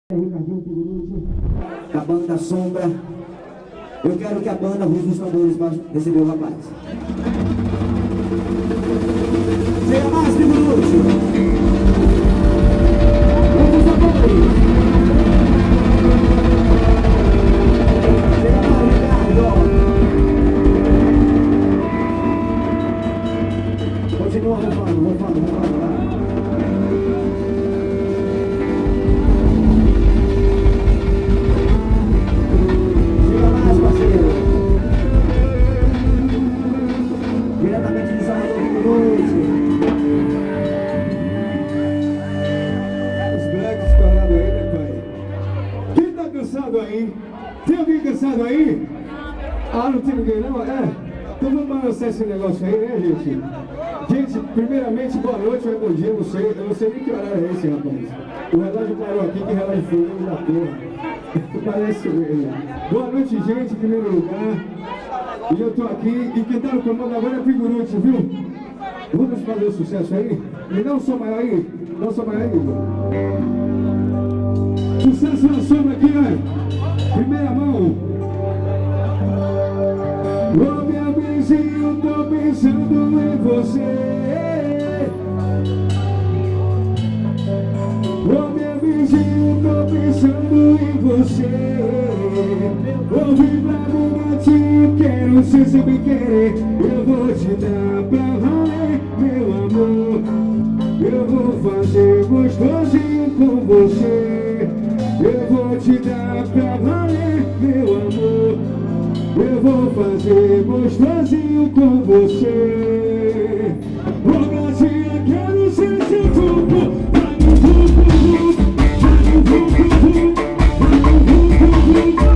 Ricardinho Figurucci, da banda Sombra. Eu quero que a banda rufe os tambores para receber o rapaz. Chega mais, Figurucci! Rufe os tambores! Chega mais, Ricardo! Continua rufando, lá. Diretamente de Salvador, Rio Grande. Os blacks parados aí, né, pai? Quem tá cansado aí? Tem alguém cansado aí? Ah, não tem ninguém não? É? Então vamos balançar esse negócio aí, né, gente? Gente, primeiramente, boa noite ou bom dia, eu não sei nem que horário é esse, rapaz. O relógio parou aqui, que relógio foi da porra. Parece mesmo. Boa noite, gente, em primeiro lugar. E eu tô aqui, e quem tá no comando agora é Figurucci, viu? Vamos fazer o sucesso aí? E não só maior aí, Igor. Sucesso na sombra aqui, ó. Primeira mão. Ô meu vizinho, tô pensando em você. Ô meu vizinho, tô pensando em você. Ouve pra mim, gatinho, quero ser sem me querer. Eu vou te dar pra valer, meu amor. Eu vou fazer gostosinho com você. Eu vou te dar pra valer, meu amor. Eu vou fazer gostosinho com você. Ô gatinha, quero ser seu truco. Vai no vucu, vai no vucu, vai no vucu.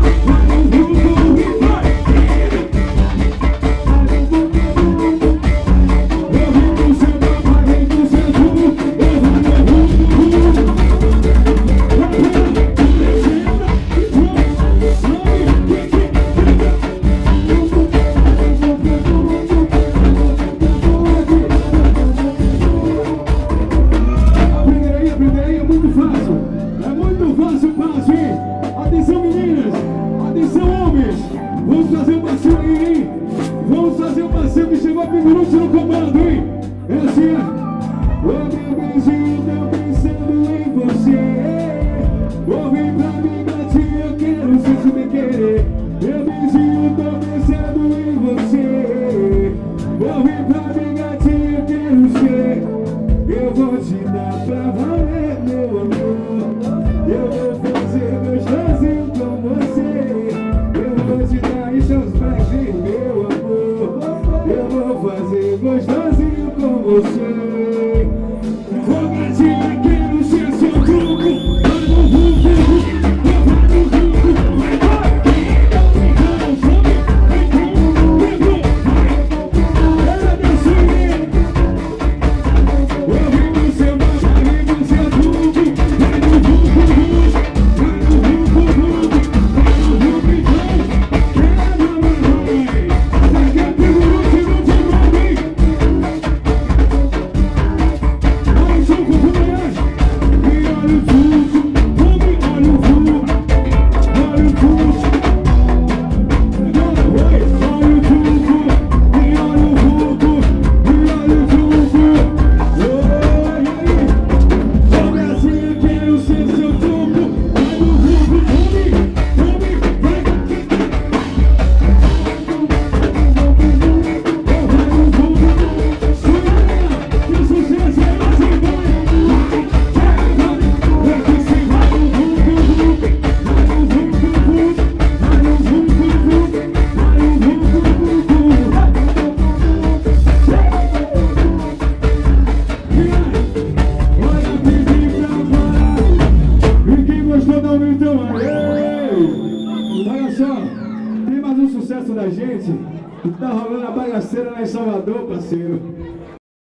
Olha só, tem mais um sucesso da gente que tá rolando a bagaceira lá em Salvador, parceiro.